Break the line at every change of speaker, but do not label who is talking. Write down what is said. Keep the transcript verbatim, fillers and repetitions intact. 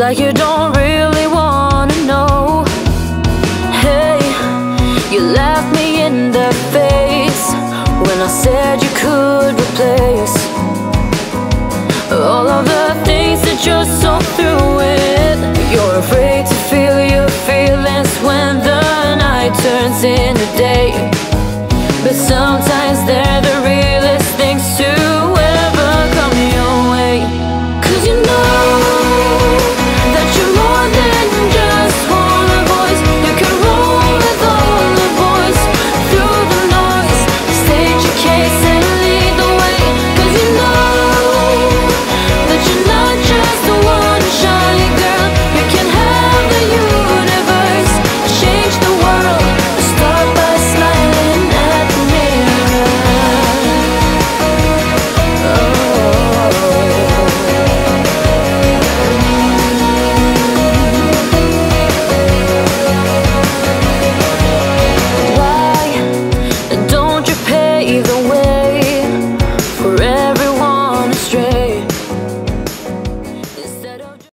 like you don't really wanna know. Hey, you laughed me in the face when I said you could replace all of the things that you're so through with. You're afraid to feel your feelings when the night turns into day, but sometimes they're the